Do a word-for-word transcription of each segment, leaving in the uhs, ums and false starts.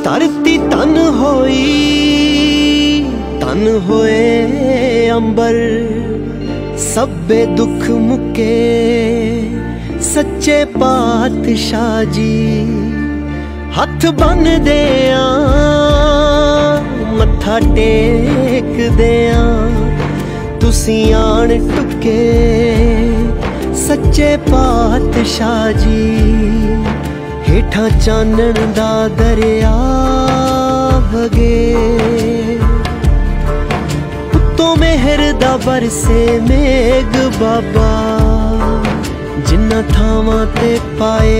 धरती तन होई तन होए अंबर, सब्बे दुख मुके सच्चे पातशाह जी। हथ बन देया मत्था टेक देया, तुसी आन टुके सच्चे पातशाह जी। हेठा चानन दा दरिया वगे, उत्तों मेहर दा बरसे मेघ बाबा। जिन्ना थावां ते पाए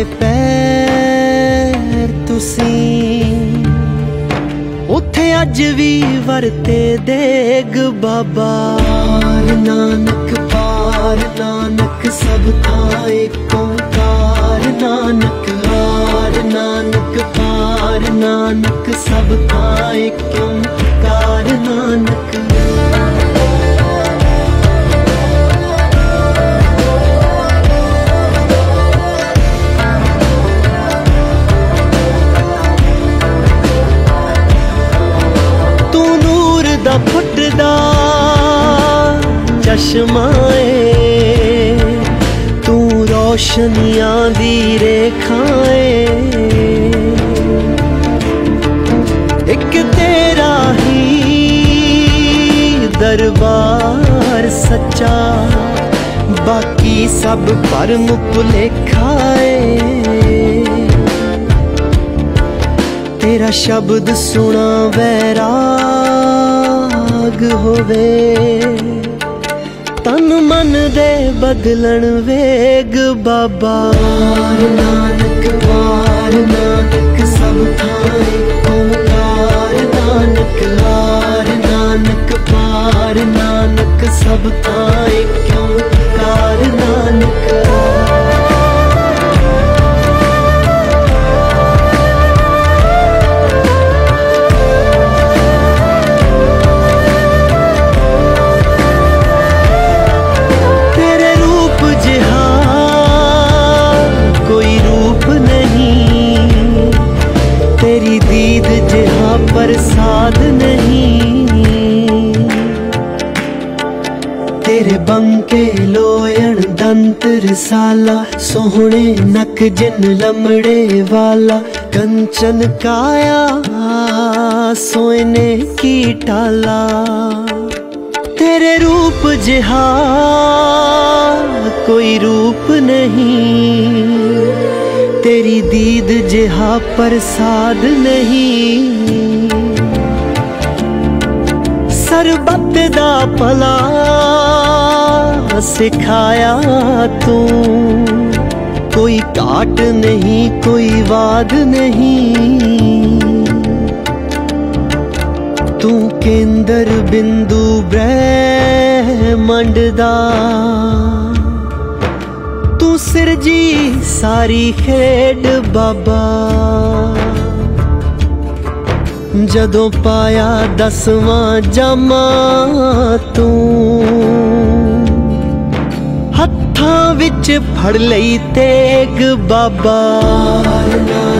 पैर तुसी, उथे अज भी वरते देग बाबा। पार नानक पार नानक सब था एक ओंकार नानक। हार नानक पार नानक सब था एक ओंकार नानक। दा फुटदा चश्मा ए, तू रोशनियां दी रेखाएं। एक तेरा ही दरबार सच्चा, बाकी सब भरम भुलेखा ए। तेरा शब्द सुना वैराग होवे, तन मन दे बदलन वेग बाबा। पार नानक पार नानक सब था एक ओंकार नानक। हार नानक पार नानक सब था एक ओंकार नानक। तेरी दीद जिहा प्रसाद नहीं, तेरे बंके लोयण दंत रसाला। सोहने नक जिन लमड़े वाला, कंचन काया सोने की टाला। तेरे रूप जिहा कोई रूप नहीं, तेरी दीद जिहा प्रसाद नहीं। सरबत दा भला सिखाया तू, कोई काट नहीं कोई वाद नहीं। तू केंद्र बिंदु ब्रह्मंड दा, तू सिरजी सारी खेड बाबा। जदों पाया दसवां जामा तू, हत्थां विच फड़ लई तेग बाबा।